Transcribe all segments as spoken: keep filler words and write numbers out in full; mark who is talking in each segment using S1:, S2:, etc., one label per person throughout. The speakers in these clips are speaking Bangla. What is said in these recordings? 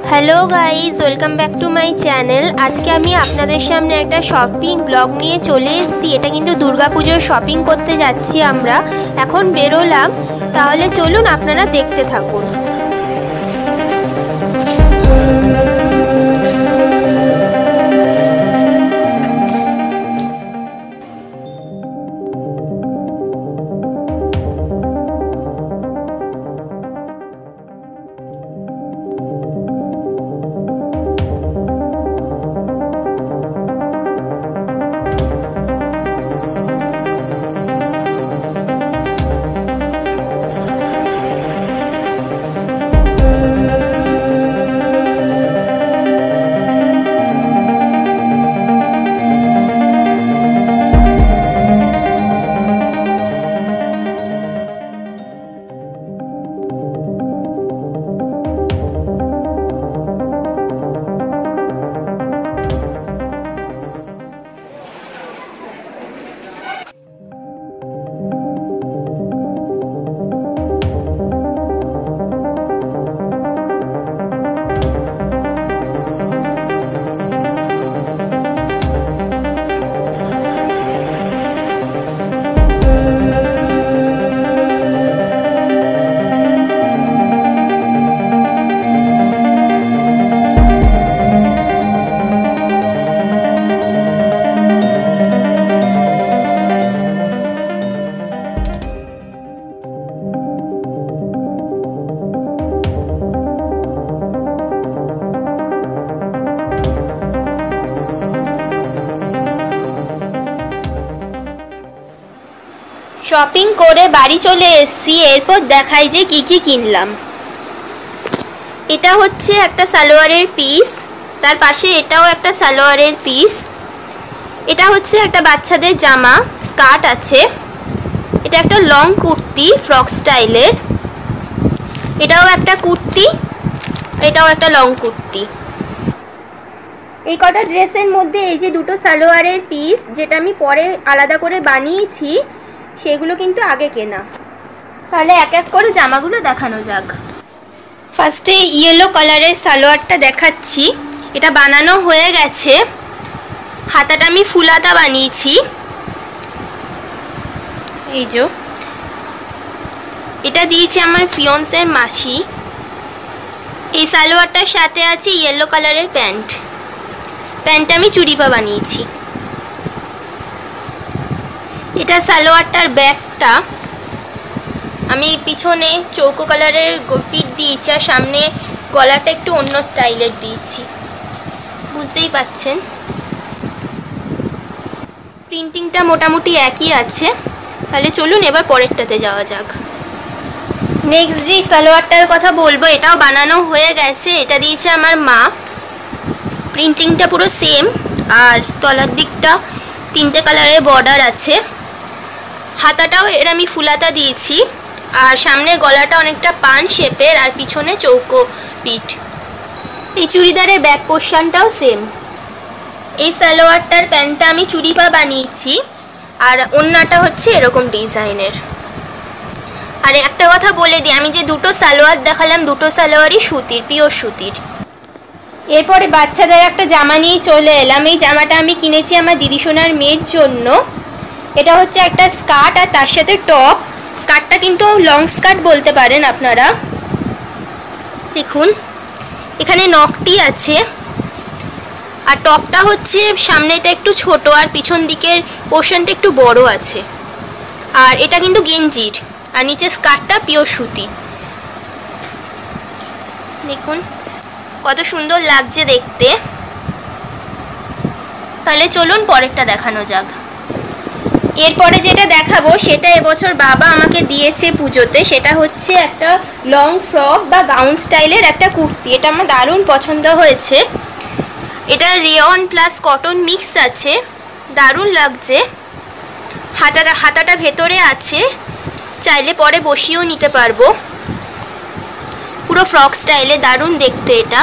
S1: Hello guys, welcome back to my channel. আজকে আমি আপনাদের সামনে একটা শপিং ব্লগ নিয়ে চলে এসেছি। এটা কিন্তু দুর্গাপুজোর শপিং করতে যাচ্ছি আমরা, এখন বেরোলাম। তাহলে চলুন আপনারা দেখতে থাকুন। শপিং করে বাড়ি চলে এসেছি। এরপর দেখাই যে কি কি কিনলাম। এটা হচ্ছে একটা সালোয়ারের পিস, তার পাশে এটাও একটা সালোয়ারের পিস। এটা হচ্ছে একটা বাচ্চাদের জামা, স্কার্ট আছে। এটা একটা লং কুর্তি ফ্রক স্টাইলের। এটাও একটা কুর্তি, এটাও একটা লং কুর্তি। এই কটা ড্রেসের মধ্যে এই যে দুটো সালোয়ারের পিস, যেটা আমি পরে আলাদা করে বানিয়েছি, সেগুলো কিন্তু আগে কেনা। তাহলে এক এক করে জামাগুলো দেখানো যাক। ফার্স্টে ইয়েলো কালারের সালোয়ারটা দেখাচ্ছি। এটা বানানো হয়ে গেছে। হাতাটা আমি ফুল হাতা বানিয়েছি। এই যে এটা দিয়েছি আমার ফিয়ন্সের মাসি। এই সালোয়ারটার সাথে আছে ইয়েলো কালারের প্যান্ট। প্যান্টটা আমি চুড়িপা বানিয়েছি। এটা সালোয়ারটার ব্যাকটা আমি পিছনে চৌকো কালারের পিঠ দিয়েছি, আর সামনে গলাটা একটু অন্য স্টাইলের দিয়েছি, বুঝতেই পাচ্ছেন। প্রিন্টিংটা মোটামুটি একই আছে। তাহলে চলুন এবার পরেরটাতে যাওয়া যাক। নেক্সট যে সালোয়ারটার কথা বলবো, এটাও বানানো হয়ে গেছে। এটা দিয়েছে আমার মা। প্রিন্টিংটা পুরো সেম, আর তলার দিকটা তিনটে কালারের বর্ডার আছে। হাতাটাও এর আমি ফুলাতা দিয়েছি, আর সামনে গলাটা অনেকটা পান শেপের, আর পিছনে চৌকো পিঠ। এই চুড়িদারের ব্যাক পোর্শনটাও সেম। এই সালোয়ারটার প্যান্টটা আমি চুড়িপা বানিয়েছি, আর ওড়নাটা হচ্ছে এরকম ডিজাইনের। আর একটা কথা বলে দিই, আমি যে দুটো সালোয়ার দেখালাম, দুটো সালোয়ারই সুতির, পিওর সুতির। এরপরে বাচ্চাদের একটা জামা নিয়ে চলে এলাম। এই জামাটা আমি কিনেছি আমার দিদিসোনার মেয়ের জন্য। এটা হচ্ছে একটা স্কার্ট আর তার সাথে টপ। স্কার্টটা কিন্তু লং স্কার্ট বলতে পারেন আপনারা। দেখুন এখানে নকটি আছে, আর টপটা হচ্ছে সামনেটা একটু ছোট, আর পিছন দিকের পোর্শনটা একটু বড় আছে। আর এটা কিন্তু গেঞ্জির, আর নিচে স্কার্টটা পিওর সুতি। দেখুন কত সুন্দর লাগছে দেখতে। তাহলে চলুন পরেরটা দেখানো যাক। এরপরে যেটা দেখাবো সেটা এবছর বাবা আমাকে দিয়েছে পুজোতে। সেটা হচ্ছে একটা লং ফ্রক বা গাউন স্টাইলের একটা কুর্তি। এটা আমার দারুণ পছন্দ হয়েছে। এটা রেয়ন প্লাস কটন মিক্স আছে, দারুণ লাগছে। হাতাটা হাতাটা ভেতরে আছে, চাইলে পরে বসিয়েও নিতে পারবো। পুরো ফ্রক স্টাইলে, দারুণ দেখতে এটা।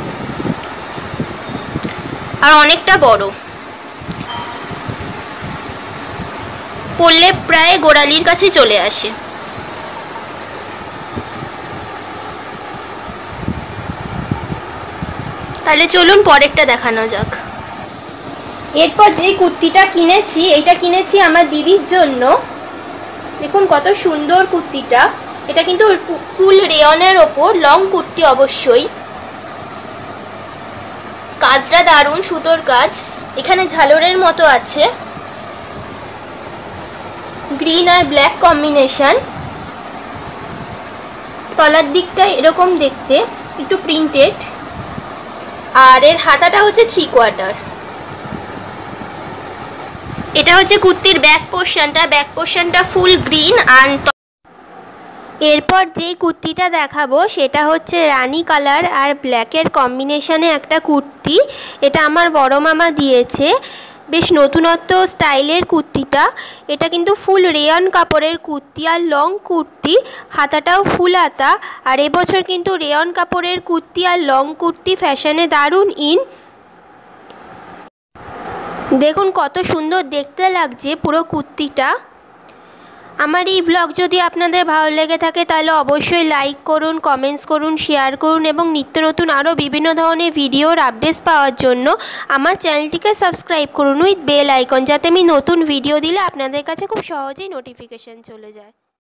S1: আর অনেকটা বড়, পরলে প্রায় গোড়ালির কাছে চলে আসে। তাহলে চলুন পরেরটা দেখানো যাক। এরপর যে কুর্তিটা কিনেছি, এটা কিনেছি আমার দিদির জন্য। দেখুন কত সুন্দর কুর্তিটা। এটা কিন্তু ফুল রেয়নের ওপর, লং কুর্তি অবশ্যই। কাজটা দারুণ, সুতোর কাজ, এখানে ঝালরের মতো আছে, গ্রিন আর ব্ল্যাক কম্বিনেশন। তলার দিকটা এরকম দেখতে, একটু প্রিন্টেড। আর এর হাতাটা হচ্ছে থ্রি কোয়ার্টার। এটা হচ্ছে কুর্তির ব্যাক পোর্শনটা। ব্যাক পোর্শনটা ফুল গ্রিন। আর এরপর যেই কুর্তিটা দেখাবো সেটা হচ্ছে রানী কালার আর ব্ল্যাকের কম্বিনেশনে একটা কুর্তি। এটা আমার বড় মামা দিয়েছে, বেশ নতুনত্ব স্টাইলের কুর্তিটা। এটা কিন্তু ফুল রেয়ন কাপড়ের কুর্তি আর লং কুর্তি, হাতাটাও ফুল হাতা। আর এবছর কিন্তু রেয়ন কাপড়ের কুর্তি আর লং কুর্তি ফ্যাশনে দারুণ ইন। দেখুন কত সুন্দর দেখতে লাগছে পুরো কুর্তিটা। আমার এই ব্লগ যদি আপনাদের ভালো লেগে থাকে তাহলে অবশ্যই লাইক করুন, কমেন্টস করুন, শেয়ার করুন এবং নিত্য নতুন আরও বিভিন্ন ধরনের ভিডিওর আপডেটস পাওয়ার জন্য আমার চ্যানেলটিকে সাবস্ক্রাইব করুন উইথ বেল আইকন, যাতে আমি নতুন ভিডিও দিলে আপনাদের কাছে খুব সহজেই নোটিফিকেশান চলে যায়।